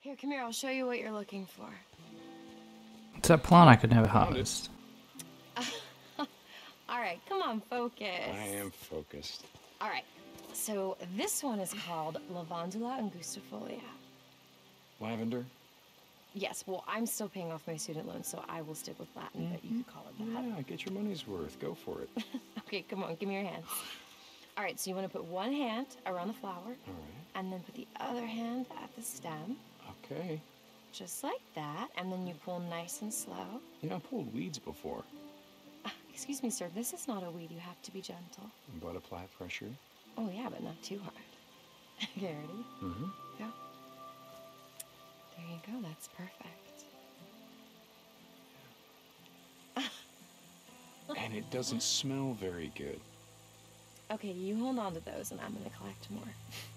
Here, come here. I'll show you what you're looking for. It's that plant I could never harvest. All right, come on, focus. I am focused. All right, so this one is called Lavandula angustifolia. Lavender? Yes, well, I'm still paying off my student loan, so I will stick with Latin, but you could call it that. Yeah, get your money's worth. Go for it. Okay, come on, give me your hands. All right, so you want to put one hand around the flower. All right. And then put the other hand at the stem. Okay. Just like that, and then you pull nice and slow. You know, I pulled weeds before. Excuse me, sir, this is not a weed. You have to be gentle. But apply pressure. Oh, yeah, but not too hard. Okay, ready? Mm-hmm. Go. There you go, that's perfect. And it doesn't smell very good. Okay, you hold on to those, and I'm gonna collect more.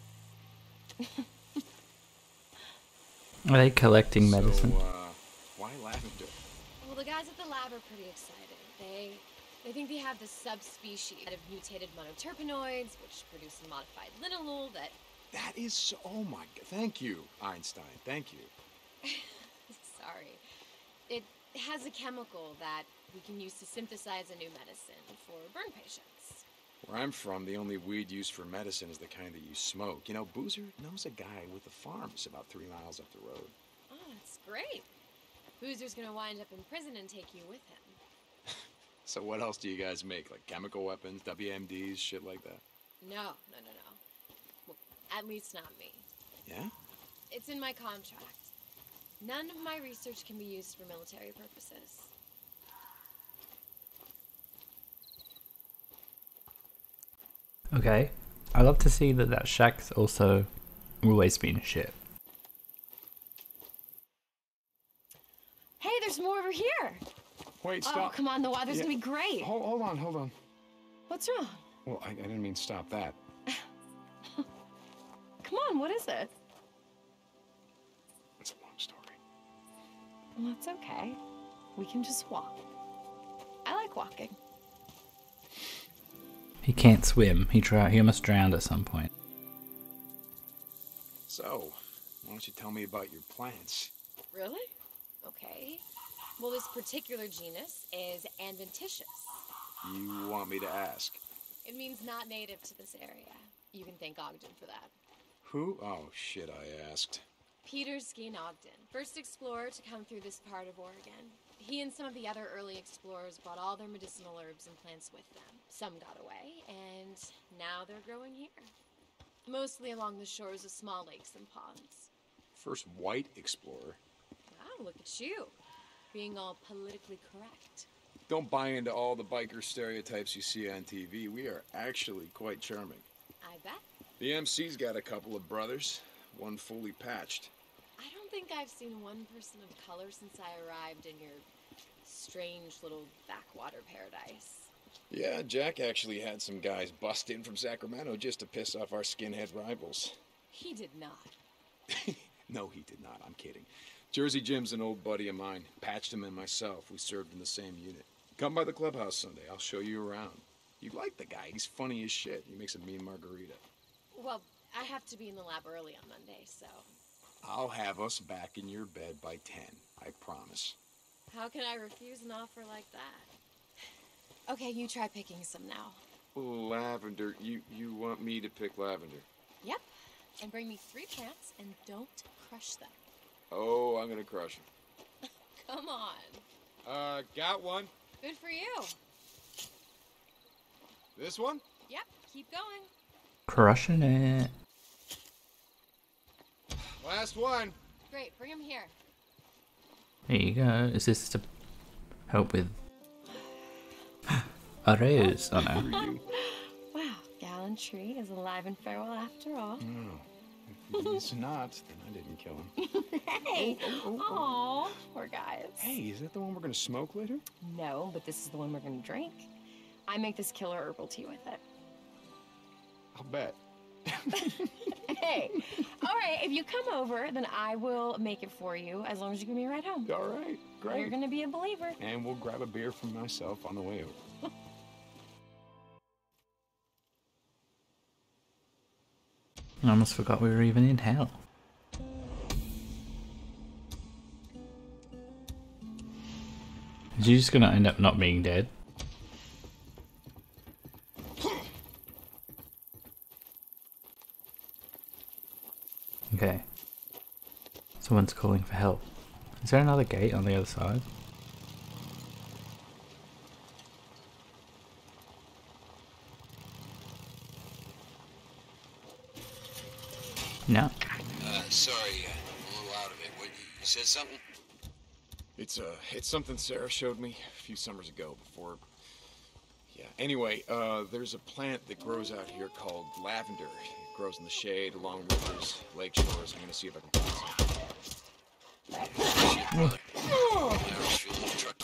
Are they collecting medicine? So, why lavender? Well, the guys at the lab are pretty excited. They think they have this subspecies of mutated monoterpenoids, which produce a modified linalool that... That is so... Oh, my God. Thank you, Einstein. Thank you. Sorry. It has a chemical that we can use to synthesize a new medicine for burn patients. Where I'm from, the only weed used for medicine is the kind that you smoke. You know, Boozer knows a guy with a farm just about 3 miles up the road. Oh, that's great. Boozer's gonna wind up in prison and take you with him. So what else do you guys make? Like chemical weapons, WMDs, shit like that? No. Well, at least not me. Yeah? It's in my contract. None of my research can be used for military purposes. Okay. I love to see that shack's also always been shit. Hey, there's more over here. Wait, stop. Oh, come on, the water's gonna be great. Hold on. What's wrong? Well, I didn't mean stop that. Come on, what is it? It's a long story. Well, it's okay. We can just walk. I like walking. He can't swim. He almost drowned at some point. So, why don't you tell me about your plants? Really? Okay. Well, this particular genus is adventitious. You want me to ask? It means not native to this area. You can thank Ogden for that. Who? Oh, shit, I asked. Peter Skeen Ogden, first explorer to come through this part of Oregon. He and some of the other early explorers brought all their medicinal herbs and plants with them. Some got away, and now they're growing here. Mostly along the shores of small lakes and ponds. First white explorer. Wow, look at you. Being all politically correct. Don't buy into all the biker stereotypes you see on TV. We are actually quite charming. I bet. The MC's got a couple of brothers, one fully patched. I don't think I've seen one person of color since I arrived in your strange little backwater paradise. Yeah, Jack actually had some guys bust in from Sacramento just to piss off our skinhead rivals. He did not. No, he did not. I'm kidding. Jersey Jim's an old buddy of mine. Patched him and myself. We served in the same unit. Come by the clubhouse Sunday. I'll show you around. You'd like the guy. He's funny as shit. He makes a mean margarita. Well, I have to be in the lab early on Monday, so... I'll have us back in your bed by 10. I promise. How can I refuse an offer like that? Okay, you try picking some now. Lavender. You want me to pick lavender? Yep. And bring me 3 plants and don't crush them. Oh, I'm gonna crush him. Come on. Got one. Good for you. This one? Yep, keep going. Crushing it. Last one. Great, bring him here. There you go. Is this to help with a rose? Oh no. Wow, gallantry is alive and farewell after all. No. If he's not, then I didn't kill him. Hey! Aw, poor guys. Hey, is that the one we're gonna smoke later? No, but this is the one we're gonna drink. I make this killer herbal tea with it. I'll bet. Hey, all right, if you come over, then I will make it for you as long as you give me a ride home. All right, great. You're gonna be a believer. And we'll grab a beer for myself on the way over. I almost forgot we were even in hell. Is he just gonna end up not being dead? Okay. Someone's calling for help. Is there another gate on the other side? No. Sorry, I'm a little out of it. What, you said something? It's something Sarah showed me a few summers ago before... Yeah, anyway, there's a plant that grows out here called lavender. It grows in the shade, along rivers, lake shores. I'm gonna see if I can find some. Shit, brother. I was feeling the truck.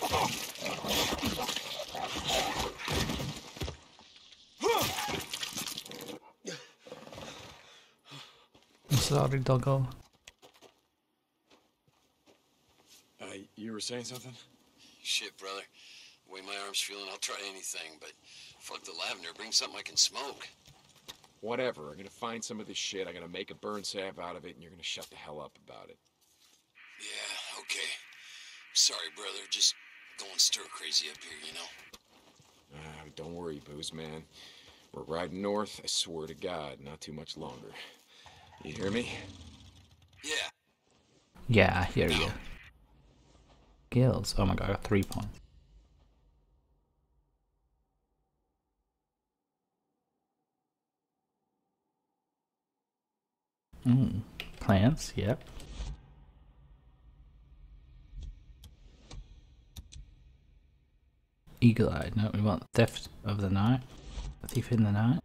I'm sorry, doggo. You were saying something? Shit, brother. The way my arm's feeling, I'll try anything, but fuck the lavender. Bring something I can smoke. Whatever. I'm gonna find some of this shit. I'm gonna make a burn sap out of it, and you're gonna shut the hell up about it. Yeah, okay. Sorry, brother. Just going stir crazy up here, you know? Don't worry, Booze Man. We're riding north, I swear to God, not too much longer. You hear me? Yeah. Yeah, I hear you. Gills. Oh my god, I got 3 points. Plants, yep. Eagle-eyed. No, we want theft of the night. Thief in the night.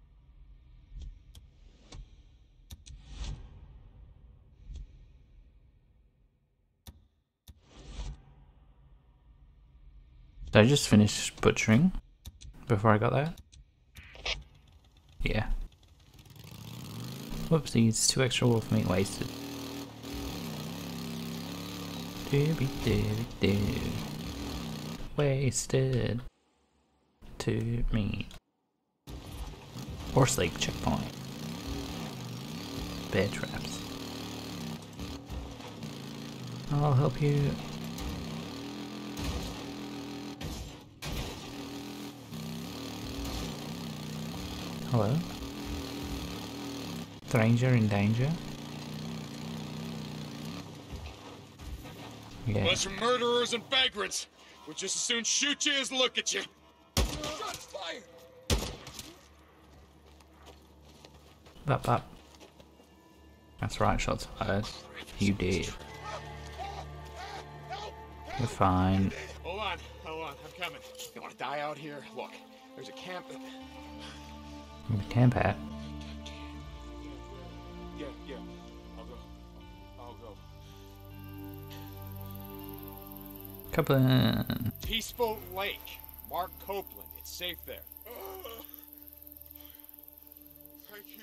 Did I just finish butchering before I got that? Yeah. Whoopsies, 2 extra wolf meat wasted. Dooby dooby doo. Wasted. 2 meat. Horse Lake checkpoint. Bear traps. I'll help you. Hello? Stranger in danger? Yeah. Bunch of murderers and vagrants. We'll just as soon shoot you as look at you. Shots fired! Bop bop. That's right, shots fired. You did. You're fine. Hold on, I'm coming. You wanna die out here? Look, there's a camp that... Camp at. Yeah, I'll go. Copeland. Peaceful Lake. Mark Copeland. It's safe there. Thank you.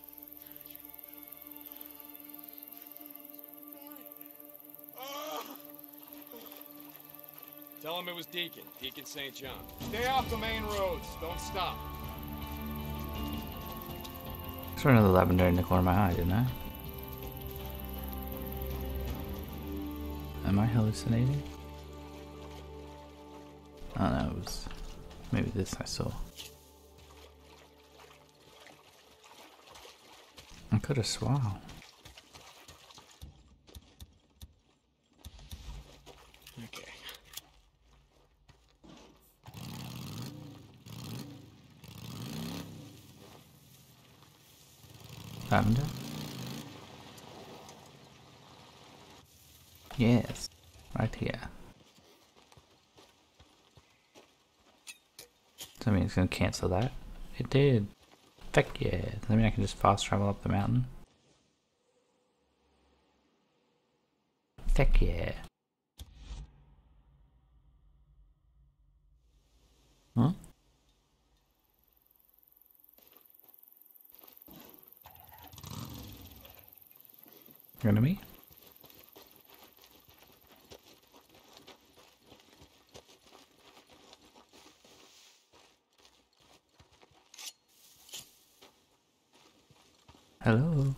Tell him it was Deacon St. John. Stay off the main roads. Don't stop. I saw another lavender in the corner of my eye, didn't I? Am I hallucinating? Oh no, it was maybe this I saw. I could have sworn. Okay. Lavender? Yes, right here. Does that mean it's gonna cancel that? It did. Heck yeah. Does that mean I can just fast travel up the mountain? Heck yeah. Huh? Enemy? Hello?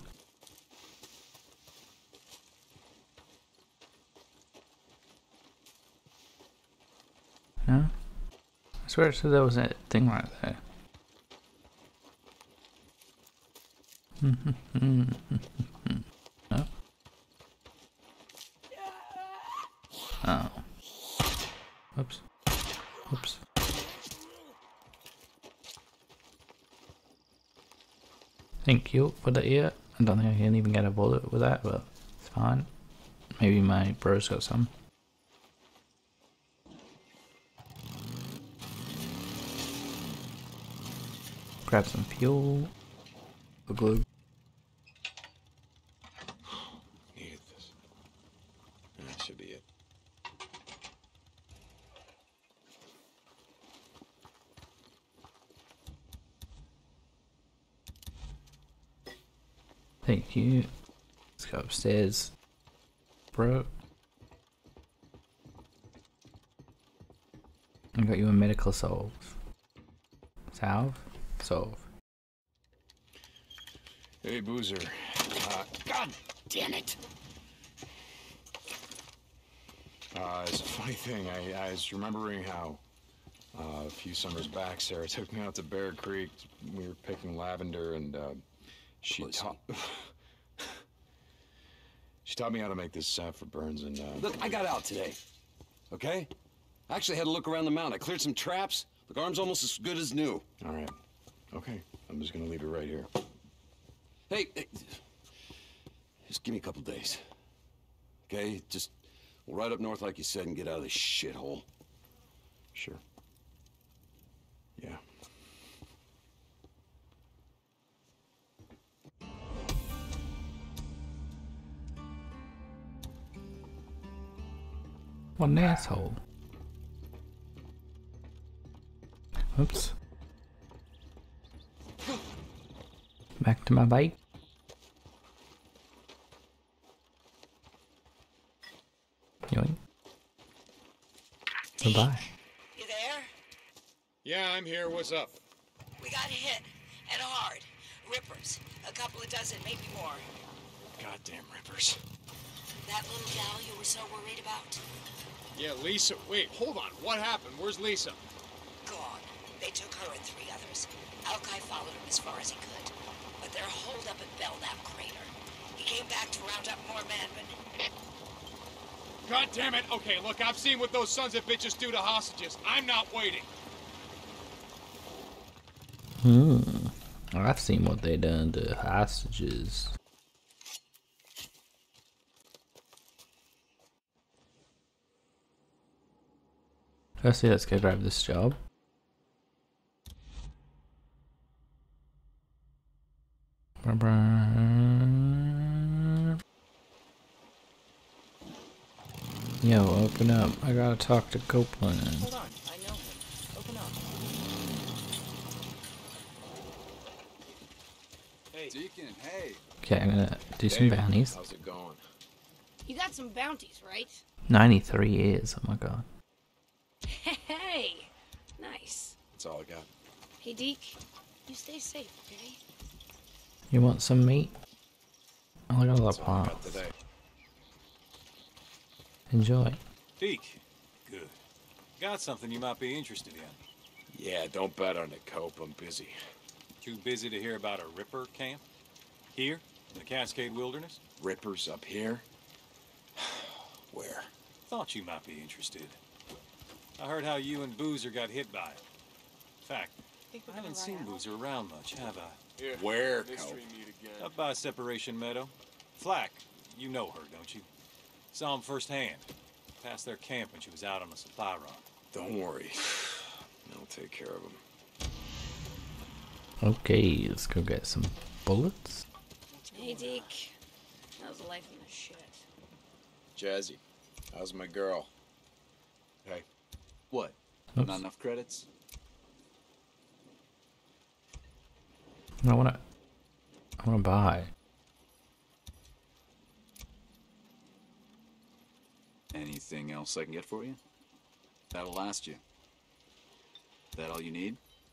No? I swear it said there was a thing right there. No? Oh. Oops. Oops. Thank you for the ear. I don't think I can even get a bullet with that, but it's fine. Maybe my bro's got some. Grab some fuel. The glue. Needed this. That should be it. Thank you. Let's go upstairs. Bro. I got you a medical salve. Salve? Solve. Hey, Boozer. God damn it! It's a funny thing. I was remembering how a few summers back, Sarah took me out to Bear Creek. We were picking lavender, and she taught me how to make this sap for burns. And Look, I got out today. Okay? I actually had to look around the mountain. I cleared some traps. Look, arm's almost as good as new. all right, okay. I'm just gonna leave it right here. Hey, just give me a couple days. Okay? Just we'll ride up north like you said and get out of this shithole. Sure. Yeah. What an asshole. Oops. Back to my bike. Yoink. Goodbye. You there? Yeah, I'm here. What's up? We got hit, and hard. Rippers. A couple of dozen, maybe more. Goddamn rippers. That little gal you were so worried about? Yeah, Lisa. Wait, hold on. What happened? Where's Lisa? Gone. They took her and 3 others. Alki followed him as far as he could. But they're holed up at Belknap Crater. He came back to round up more men, but... God damn it. Okay, look, I've seen what those sons of bitches do to hostages. I'm not waiting. I've seen what they done to hostages. Firstly, let's go grab this job. Yo, open up. I gotta talk to Copeland. Hold on, I know him. Open up. Hey, Deacon, hey. Okay, I'm gonna do some bounties. How's it going? You got some bounties, right? 93 years, oh my god. Hey, nice. That's all I got. Hey, Deke, you stay safe, okay? You want some meat? Oh, look at all the That's all I got plants. today. Enjoy. Deke, good. Got something you might be interested in. Yeah, don't bet on it, Cope. I'm busy. Too busy to hear about a Ripper camp? Here, in the Cascade Wilderness? Rippers up here? Where? Thought you might be interested. I heard how you and Boozer got hit by it. In fact, I haven't seen Boozer around much, have I? Where, Cope? Up by Separation Meadow. Flack, you know her, don't you? Saw him firsthand. Past their camp when she was out on a supply run. Don't worry. I'll take care of him. Okay, let's go get some bullets. Hey, Deke, how's life in the shit? Jazzy, how's my girl? Hey. What? Oops. Not enough credits? I wanna buy. Anything else I can get for you? That'll last you. That all you need?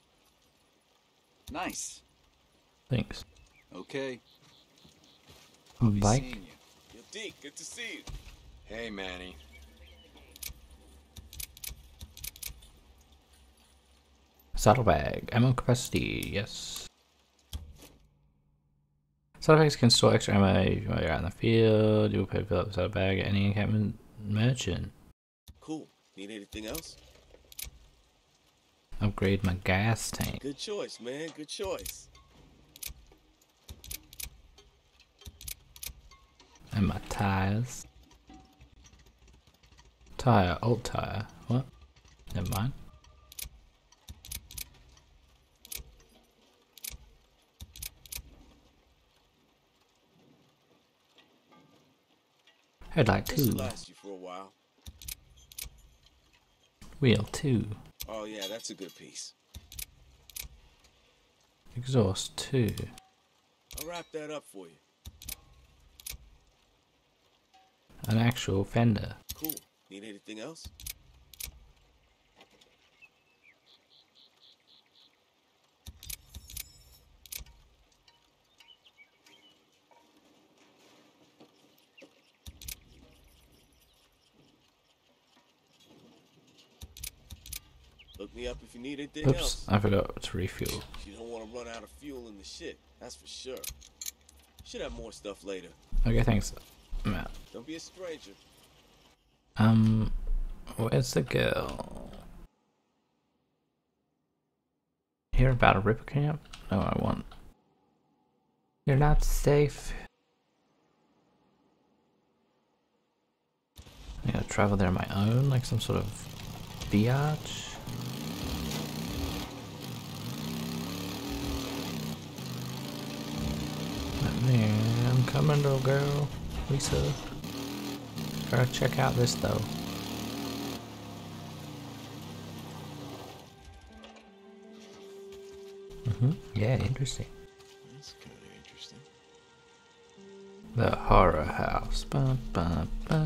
Nice. Thanks. Okay. I'll be Bike. seeing you. Yeah, Deke, good to see you. Hey, Manny. Saddlebag. Ammo capacity. Yes. Saddlebags can store extra ammo while you're out in the field. You will pay to fill up the saddlebag at any encampment merchant. Cool. Need anything else? Upgrade my gas tank. Good choice, man. Good choice. And my tires. Old tire. What? Never mind. Headlight This should 2. last you for a while. Wheel 2. Oh yeah, that's a good piece. Exhaust 2. I'll wrap that up for you. An actual fender. Cool. Need anything else? Look me up if you need anything Oops, else. I forgot to refuel. You don't want to run out of fuel in the shit, that's for sure. Should have more stuff later. Okay, thanks. I'm out. Don't be a stranger. Where's the girl? Hear about a ripper camp? No, I want. You're not safe. I gotta travel there on my own, like some sort of biatch. Man, I'm coming, little girl. Lisa. Gotta check out this though. Yeah, interesting. That's kind of interesting. The horror house. Ba, ba, ba.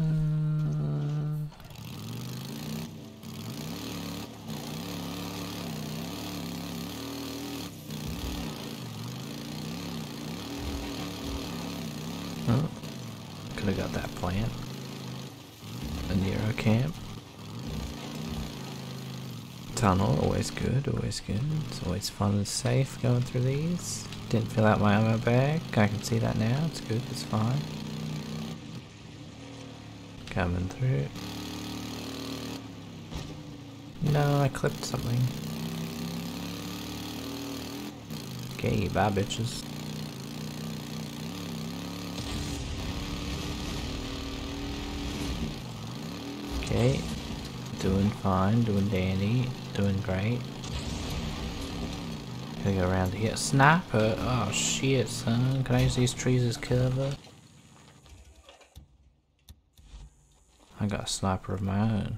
Oh, could have got that plant. A Nero camp. Tunnel, always good, always good. It's always fun and safe going through these. Didn't fill out my ammo bag. I can see that now. It's good, it's fine. Coming through. No, I clipped something. Okay, bye bitches. Okay. Doing fine, doing dandy, doing great. Gotta go around here. Sniper! Oh shit, son. Can I use these trees as cover? I got a sniper of my own.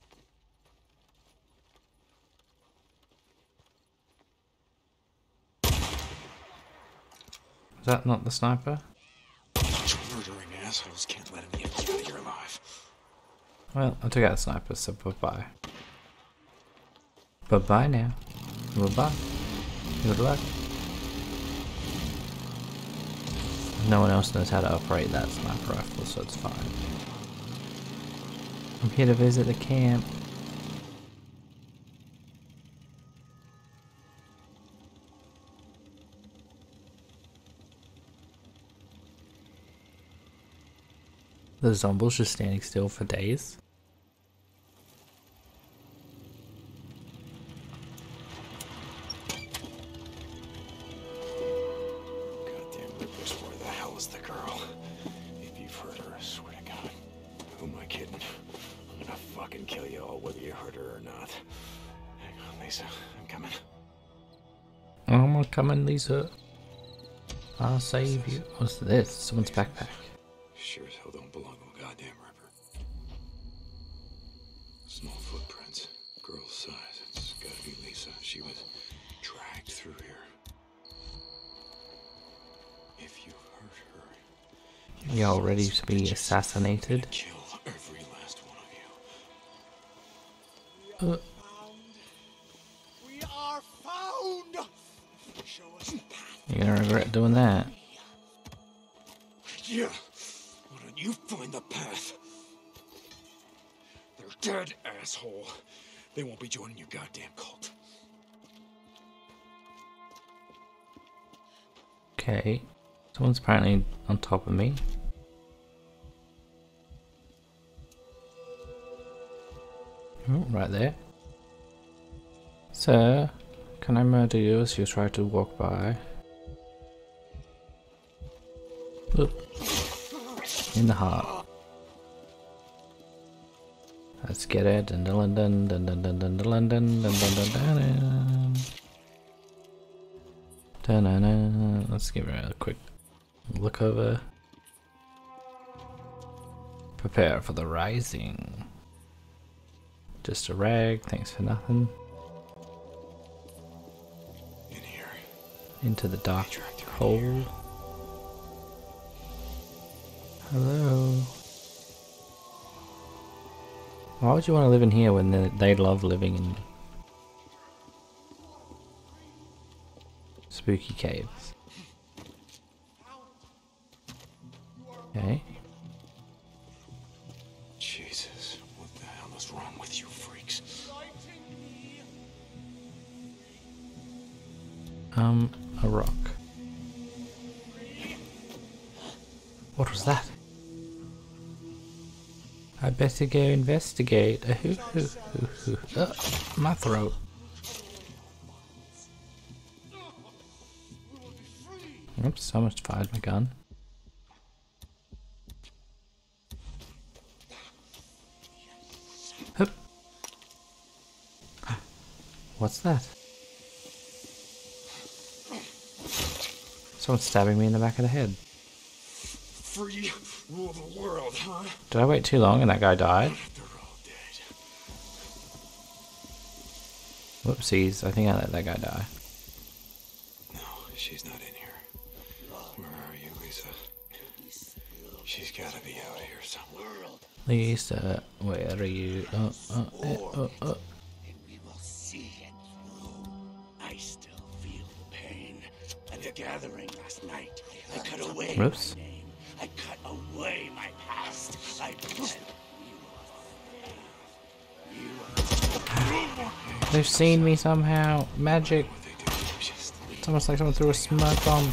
Is that not the sniper? Murdering assholes can't let him get you out of here alive. Well, I took out the sniper, so bye-bye. Bye-bye now. Bye-bye. Good luck. No one else knows how to operate that sniper rifle, so it's fine. I'm here to visit the camp. The zombies just standing still for days. Goddamn Rippers, where the hell is the girl? If you've heard her, I swear to God. Who am I kidding? I'm gonna fucking kill you all, whether you heard her or not. Hang on, Lisa. I'm coming. I'm coming, Lisa. I'll save you. What's this? Someone's backpack. Sure as hell don't belong to a goddamn Ripper. Small footprints. Girl's size. It's gotta be Lisa. She was dragged through here. If you hurt her... Y'all ready to be assassinated? Kill every last one of you. We are found! Show us the path. You're gonna regret doing that. Yeah. Why don't you find the path? They're dead, asshole. They won't be joining your goddamn cult. Okay. Someone's apparently on top of me. Oh, right there. Sir, can I murder you as you try to walk by? Oop. In the heart. Let's get it. Dun dun dun dun dun dun dun dun dun dun dun dun dun. Dun dun dun. Let's give it a quick look over. Prepare for the rising. Just a rag, thanks for nothing. In here. Into the dark hole. Hello. Why would you want to live in here when they love living in spooky caves? Okay. Jesus, what the hell is wrong with you freaks? A rock. What was that? I better go investigate. My throat. Oops, almost fired my gun. Hup. What's that? Someone's stabbing me in the back of the head. Free rule the world, huh? Did I wait too long and that guy died? They're all dead. Whoopsies, I think I let that guy die. No, she's not in here. Where are you, Lisa? She's gotta be out here somewhere. Lisa, where are you? And we will see it through. I still feel the pain. At the gathering last night, I cut away Whoops. my name. I cut away my past. I bled. They've seen me somehow. Magic. It's almost like someone threw a smoke bomb.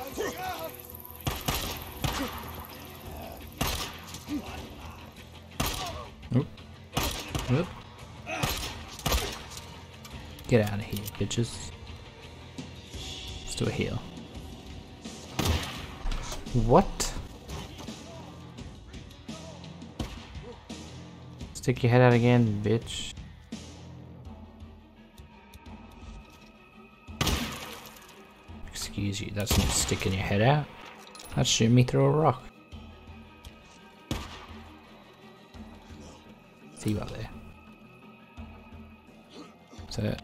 Oop. Oop. Get out of here, bitches. Let's do a heal. What? Stick your head out again, bitch. Excuse you, that's not sticking your head out. That's shooting me through a rock. See you up there. That's it.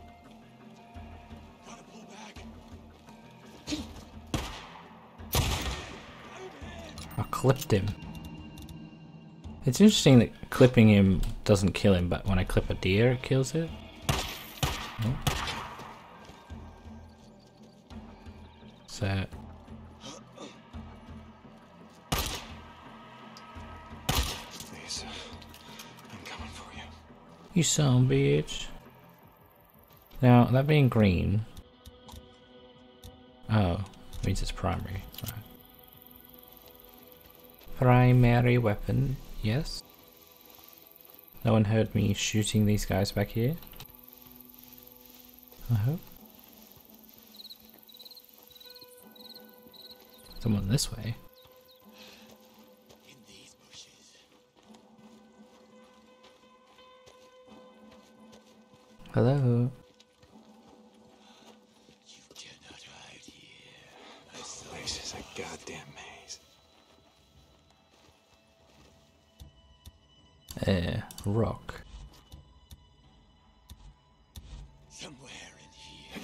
I clipped him. It's interesting that clipping him doesn't kill him, but when I clip a deer, it kills it. Oh. So. Lisa, I'm coming for you. You son of a bitch. Now, that being green. Oh, means it's primary. Right. Primary weapon, yes. No one heard me shooting these guys back here. I hope. Someone this way. In these bushes. Hello. You cannot hide here. This place is a goddamn maze. Rock. Somewhere in here.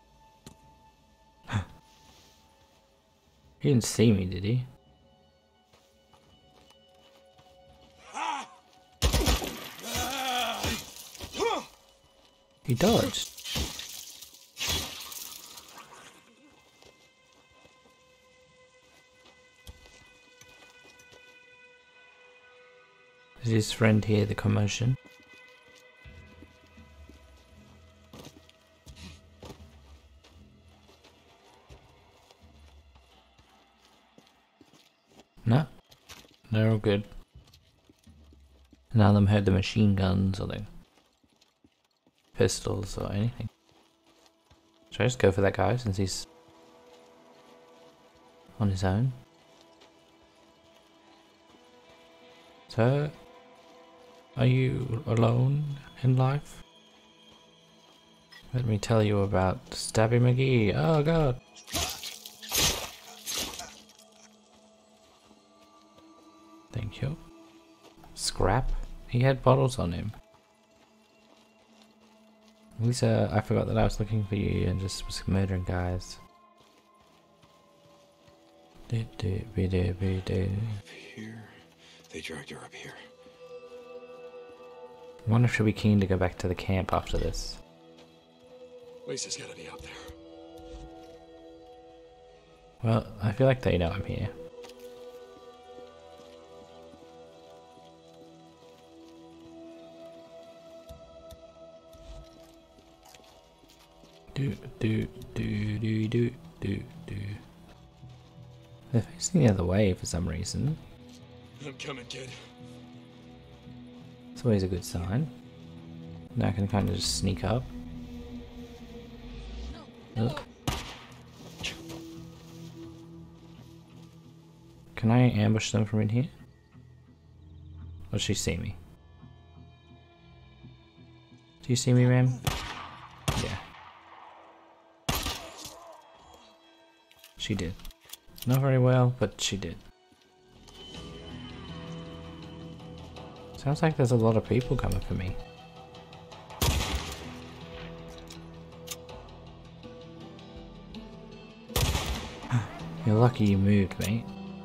He didn't see me, did he? He dodged. Does his friend hear the commotion? They're all good. None of them had the machine guns or the pistols or anything. Should I just go for that guy since he's on his own? So, are you alone in life? Let me tell you about Stabby McGee. Oh god. Thank you. Scrap? He had bottles on him. Lisa, I forgot that I was looking for you and just was murdering guys. Here, they dragged her up here. I wonder if she'll be keen to go back to the camp after this. Lisa's gotta be out there. Well, I feel like they know I'm here. They're facing the other way for some reason. I'm coming, kid. It's always a good sign. Now I can kind of just sneak up. Oh. Can I ambush them from in here? Or does she see me? Do you see me, ma'am? Yeah. She did. Not very well, but she did. Sounds like there's a lot of people coming for me. You're lucky you moved, mate.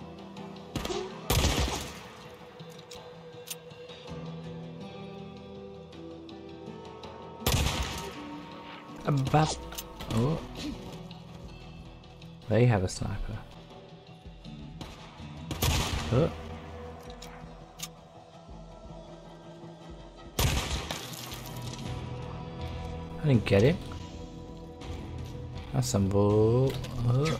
Oh. They have a sniper. Oh. I didn't get it. That's some bull. Oh.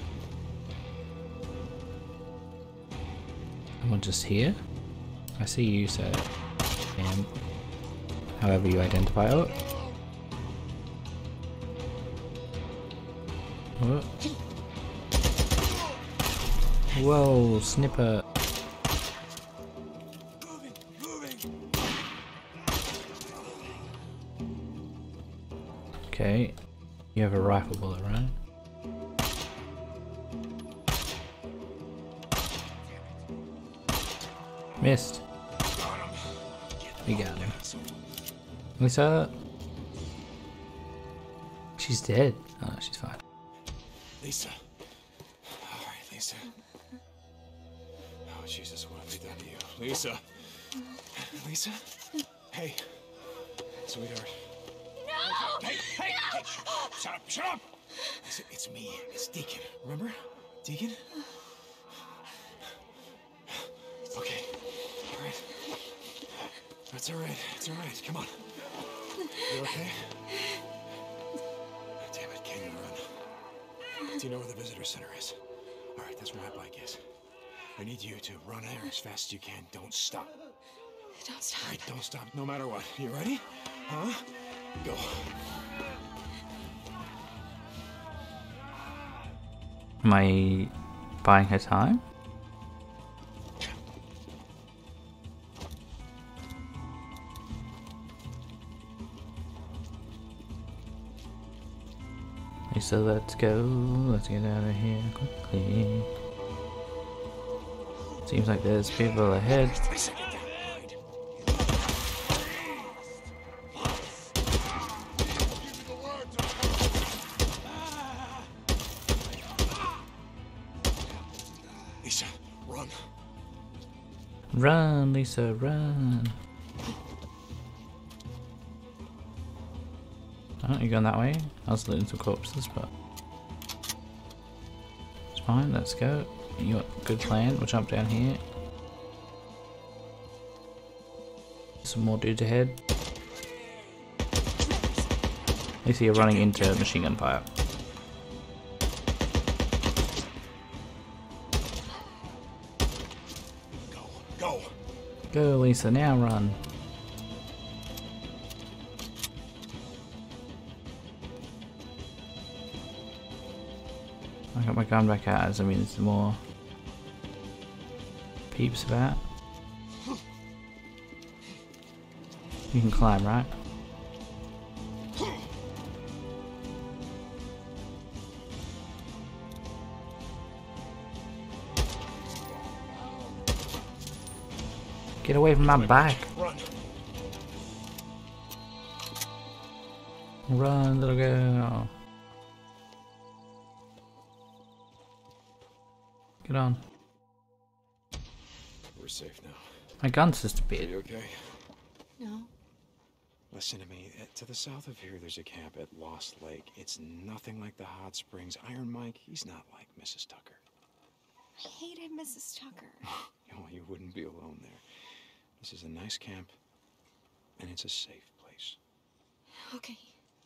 Someone just here? I see you, sir. However you identify. Oh. Oh. Whoa, snipper. Okay, you have a rifle bullet, right? Missed. We got him. Lisa. She's dead. Oh, she's fine. Lisa. Alright, Lisa. Oh, Jesus, what have we done to you? Lisa. Lisa? Hey. Sweetheart. No! Hey, hey, hey! Shut up, shut up! Lisa, it's me. It's Deacon. Remember? Deacon? Okay. Alright. That's alright. It's alright. Come on. You okay? Damn it, can you run? Do you know where the visitor center is? Alright, that's where my bike is. I need you to run there as fast as you can. Don't stop. Don't stop. Alright, don't stop no matter what. You ready? Huh? Go. Am I buying her time? So let's go. Let's get out of here quickly. Seems like there's people ahead. Lisa, run. Run, Lisa, run. Oh, you going that way? I was looting some corpses, but it's fine. Let's go. You got a good plan. We'll jump down here. Some more dudes ahead. Lisa, you're running into machine gun fire. go. Go, Lisa, now run. I got my gun back out, as I mean, there's more peeps about. You can climb, right? Get away from my back. Run. Run, little girl. Get on. We're safe now. My gun's Are disappeared. you okay? No. Listen to me. To the south of here, there's a camp at Lost Lake. It's nothing like the hot springs. Iron Mike, he's not like Mrs. Tucker. I hated Mrs. Tucker. Oh, you wouldn't be alone there. This is a nice camp, and it's a safe place. Okay.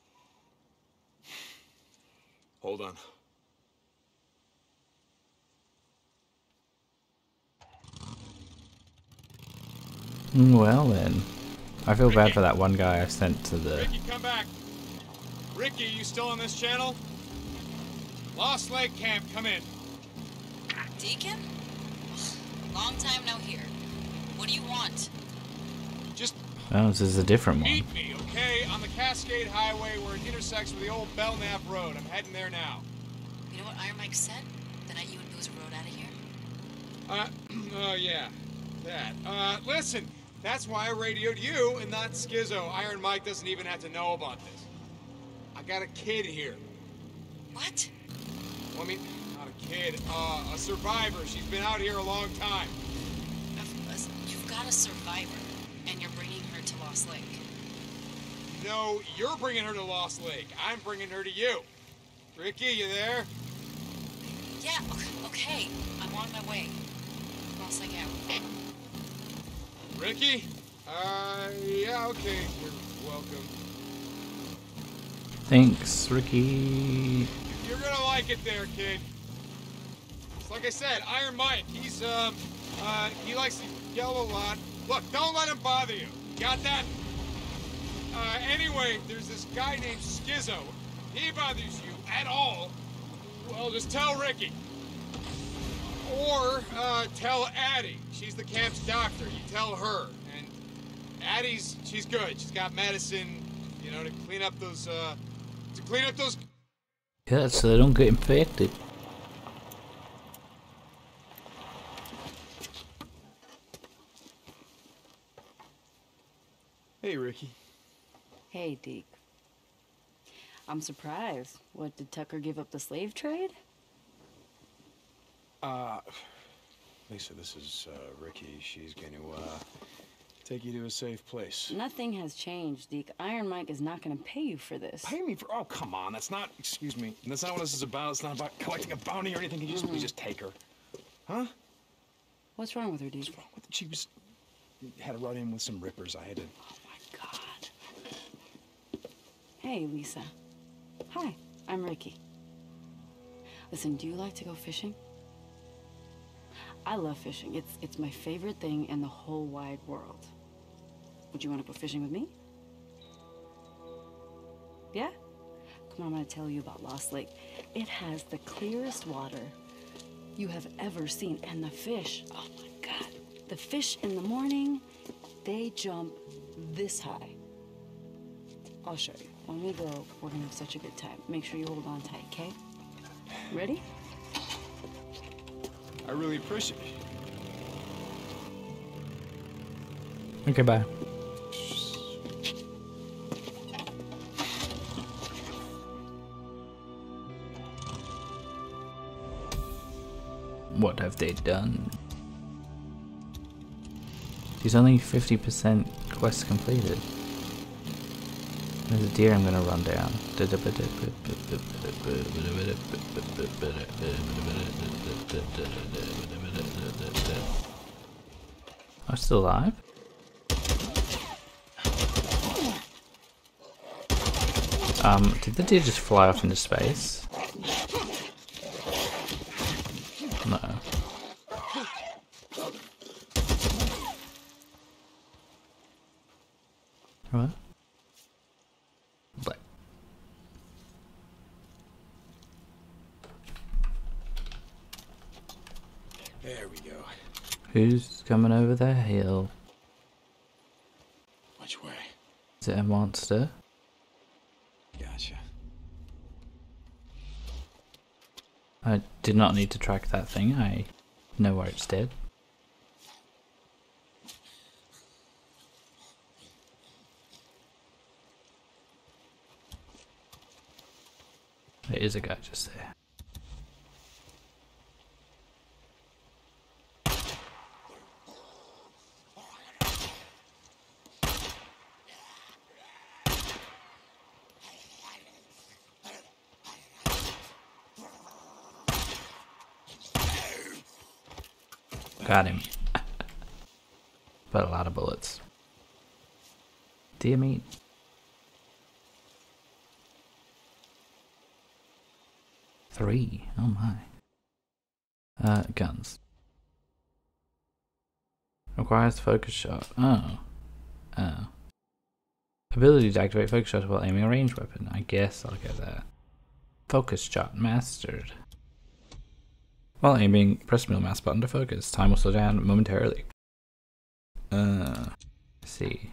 Hold on. Well then. I feel bad for that one guy I sent to the... Ricky, come back. Ricky, you still on this channel? Lost Lake Camp, come in. Deacon? Ugh, long time no hear. What do you want? Just Oh, this is a different one. meet me, okay? On the Cascade Highway where it intersects with the old Belknap Road. I'm heading there now. You know what Iron Mike said? The night you and Boozer rode out of here? Oh yeah, that. Listen, that's why I radioed you and not Schizo. Iron Mike doesn't even have to know about this. I got a kid here. What? Well, I mean, not a kid, a survivor. She's been out here a long time. You've got a survivor, and you're bringing her to Lost Lake. No, you're bringing her to Lost Lake. I'm bringing her to you. Ricky, you there? Yeah, okay. I'm on my way. Lost Lake out. Ricky? Yeah, okay. You're welcome. Thanks, Ricky. You're gonna like it there, kid. It's like I said, Iron Mike, he likes to yell a lot. Look, don't let him bother you. Got that? Anyway, there's this guy named Schizo. If he bothers you at all, well, just tell Ricky. Or, tell Addie. She's the camp's doctor. You tell her. And she's good. She's got medicine, you know, to clean up those. Yeah, so they don't get infected. Hey, Ricky. Hey, Deke. I'm surprised. What, did Tucker give up the slave trade? Lisa, this is, Ricky. She's going to, take you to a safe place. Nothing has changed, Deke. Iron Mike is not going to pay you for this. Pay me for... Oh, come on. That's not... Excuse me. That's not what this is about. It's not about collecting a bounty or anything. We just take her. Huh? What's wrong with her, Deke? What's wrong with... She was... Had a run-in with some rippers. I had to... Oh, my God. Hey, Lisa. Hi, I'm Ricky. Listen, do you like to go fishing? I love fishing. It's my favorite thing in the whole wide world. Would you want to go fishing with me? Yeah? Come on, I'm going to tell you about Lost Lake. It has the clearest water you have ever seen. And the fish, oh my God. The fish in the morning, they jump this high. I'll show you. When we go, we're going to have such a good time. Make sure you hold on tight, okay? Ready? I really appreciate it. Okay, bye. What have they done? She's only 50% quest completed. There's a deer I'm gonna run down. I'm still alive? Did the deer just fly off into space? No. What? But There we go. who's coming over the hill? Which way? Is it a monster? Gotcha. I did not need to track that thing. I know where it's dead. There is a guy just there. Got him. But a lot of bullets. Deer meat. Three. Oh my. Guns. Requires focus shot. Oh. Oh. Ability to activate focus shot while aiming a ranged weapon. I guess I'll get that. Focus shot mastered. While aiming, press middle mouse button to focus. Time will slow down momentarily. Let's see.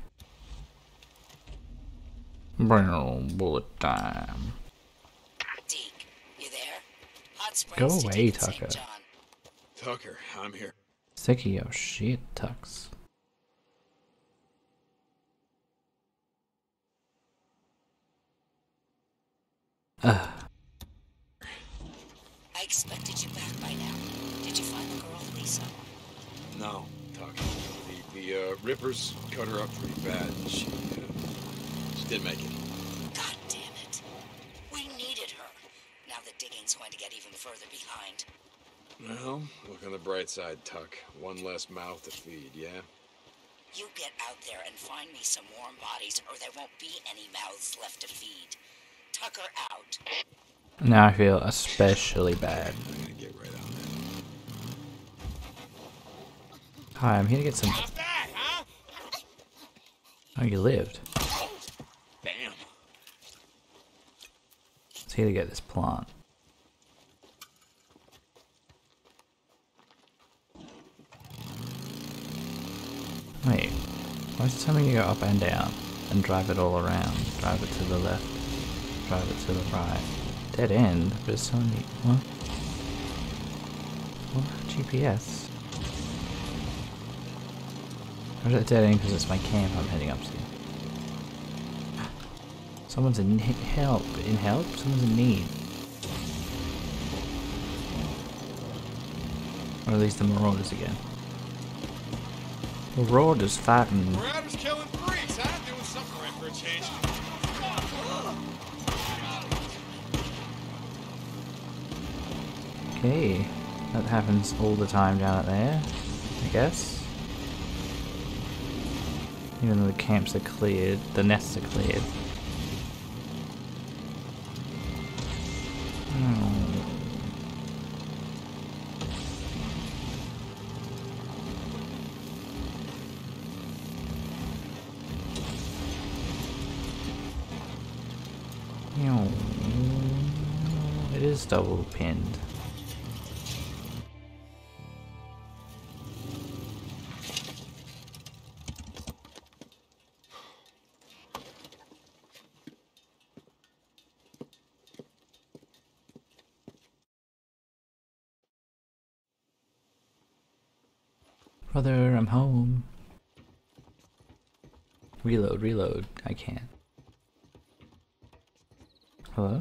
Bullet time. Deke, you there? Hot Springs Go to away, Deacon St. Tucker. John. Tucker, I'm here. Sick of your shit, Tux. I expected you back by now. Did you find the girl, Lisa? No, Tucker. The Rippers cut her up pretty bad. She did make it. God damn it. We needed her. Now the digging's going to get even further behind. Well, look on the bright side, Tuck. One less mouth to feed, yeah? You get out there and find me some warm bodies, or there won't be any mouths left to feed. Tucker out. Now I feel especially bad. I'm gonna get right on that. Hi, I'm here to get some. How's that, huh? Oh, you lived. Damn. It's here to get this plant. Wait, why is it telling me to go up and down and drive it all around? Drive it to the left, drive it to the right. Dead end, but it's telling me what? What about GPS? Or is it dead end because it's my camp I'm heading up to? Someone's in help. In help? Someone's in need. Or at least the Marauders again. Marauders fighting. Marauders killing freaks, huh? Doing something right for a change. Okay, that happens all the time down at there, I guess. Even though the camps are cleared, the nests are cleared. It is double pinned. Brother, I'm home. Reload, reload. I can't. Hello?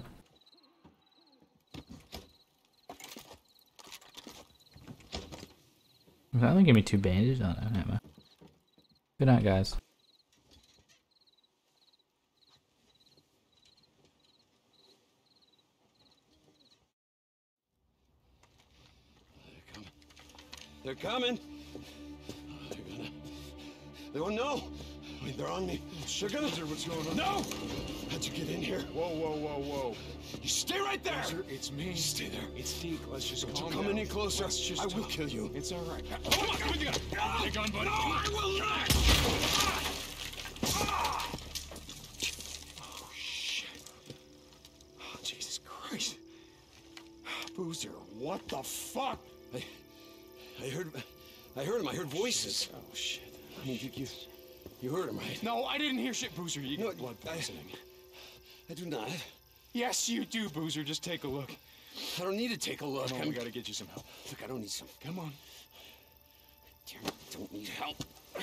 Does that only give me 2 bandages? Oh no, never mind. Good night, guys. They're coming. They won't know. Wait, they're on me. They're gonna. What's going on? No! How'd you get in here? Whoa, whoa, whoa, whoa. You stay right there! Sir, it's me. Stay there. It's Deke. Let's just Don't calm you come down. any closer. Let's just I will talk. kill you. It's all right. Come on, come on, you got a gun, buddy. No, I will not! What the fuck? I heard him. I heard voices. Oh, shit. I mean, you heard him, right? No, I didn't hear shit, Boozer. You got blood poisoning. I do not. Yes, you do, Boozer. Just take a look. I don't need to take a look. Come on, we gotta get you some help. Look, I don't need some. Come on. Damn it, I don't need help.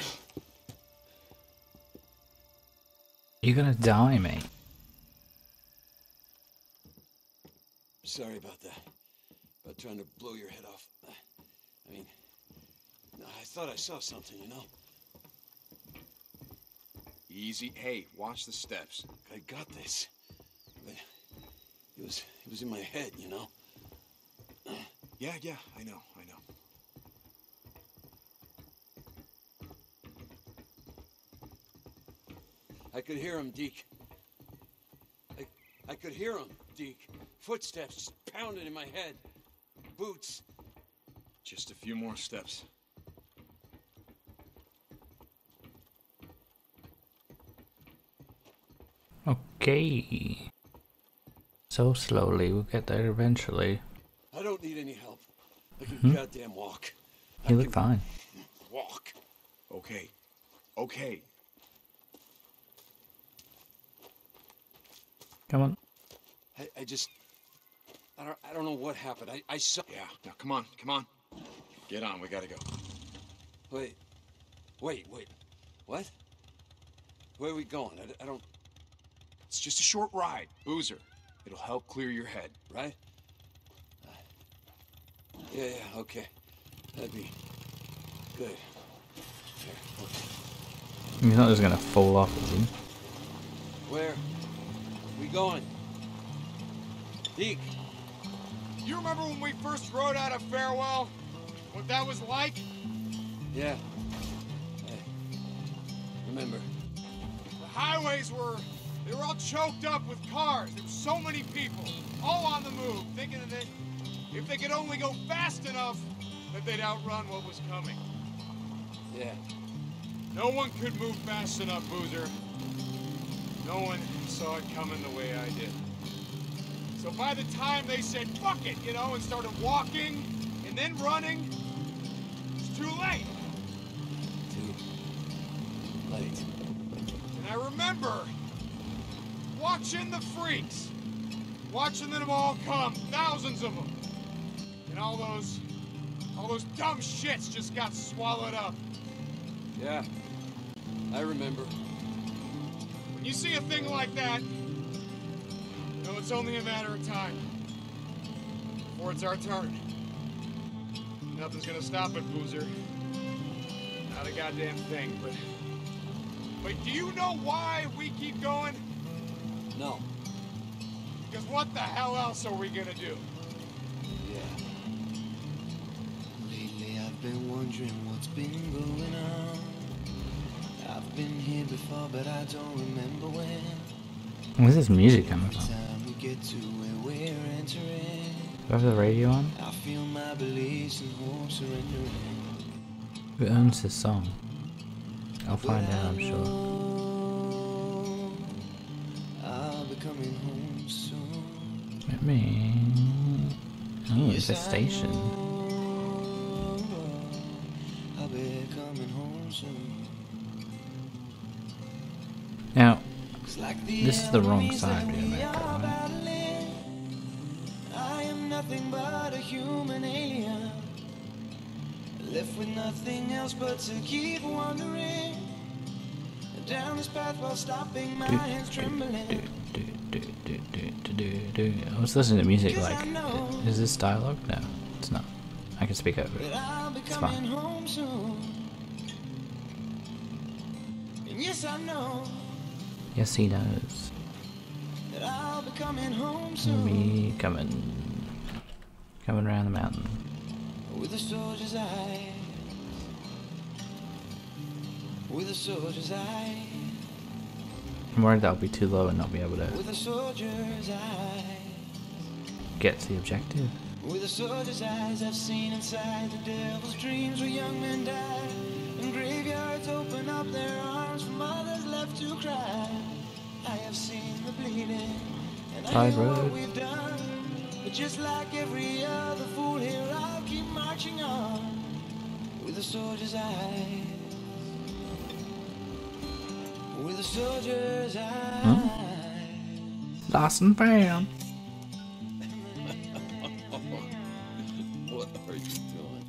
You're gonna die, mate. Sorry about that. About trying to blow your head off. I mean, I thought I saw something, you know? Easy. Hey, watch the steps. I got this. But it was in my head, you know? Yeah, I know. I could hear him, Deke. I could hear him, Deke. Footsteps just pounding in my head. Boots. Just a few more steps. Okay. So slowly, we'll get there eventually. I don't need any help. I can goddamn walk. You look fine. Walk. Okay. Come on. I don't know what happened. I saw. Yeah, now come on. Get on, we gotta go. Wait. What? Where are we going? I don't... It's just a short ride. Boozer. It'll help clear your head. Right? Yeah, okay. That'd be good. Here, okay. He's not just gonna fall off, is he? Where are we going? Deke. You remember when we first rode out of Farewell? What that was like? Yeah. I remember. The highways they were all choked up with cars. There were so many people, all on the move, thinking that if they could only go fast enough, that they'd outrun what was coming. Yeah. No one could move fast enough, Boozer. No one saw it coming the way I did. So by the time they said, fuck it, and started walking and then running, it's too late. Too late. And I remember watching the freaks, watching them all come, thousands of them. And all those dumb shits just got swallowed up. Yeah, I remember. When you see a thing like that, it's only a matter of time before it's our turn. Nothing's gonna stop it, Boozer. Not a goddamn thing, but do you know why we keep going? No. Because what the hell else are we gonna do? Yeah. Lately I've been wondering what's been going on. I've been here before, but I don't remember when. Where's this music coming from? Time we get to where we're entering. Do I have the radio on? I feel my beliefs and hope surrendering. Who owns this song? I'll find out, I'm sure. I'll be coming home soon. Let me... Oh, it's a station. I'll be coming home soon. Now, this is the wrong side, really. I am nothing but a human alien, left with nothing else but to keep wandering down this path while stopping my hands trembling. I was listening to music like, is this dialogue? No, it's not. I can speak over it. It's fine. Home soon. And yes, I know. Yes, he knows. That I'll be coming home We'll soon. be coming around the mountain. With a soldier's eye. With a soldier's eye. I'm worried that'll be too low and not be able to With a soldier's eye. get to the objective. With a soldier's eyes, I've seen inside the devil's dreams where young men die, and graveyards open up their arms for mothers left to cry. I have seen the bleeding, and I Side know what road. we've done. But just like every other fool here, I'll keep marching on with a soldier's eyes. With a soldier's eyes. Lost and found. What are you doing?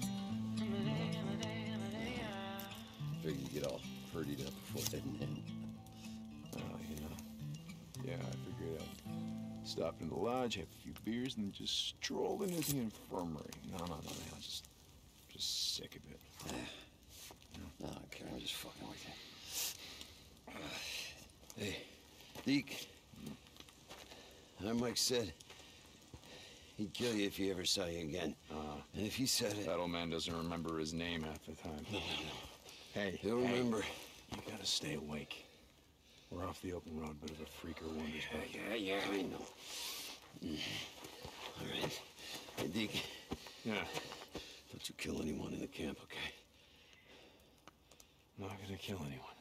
Figure you get all prettied up before heading in. Oh, you know. Yeah, I figured I'd stop in the lodge, have a few beers, and just stroll into the infirmary. No, man, just sick of it. No, okay, I'm just fucking with you. Hey, Deke. Mike said he'd kill you if he ever saw you again. And if he said it... That old man doesn't remember his name half the time. No. Hey, He'll remember. You gotta stay awake. We're off the open road, bit of a freaker wanders back. Yeah, I know. All right. Hey, Deke. Yeah. Don't you kill anyone in the camp, okay? I'm not gonna kill anyone.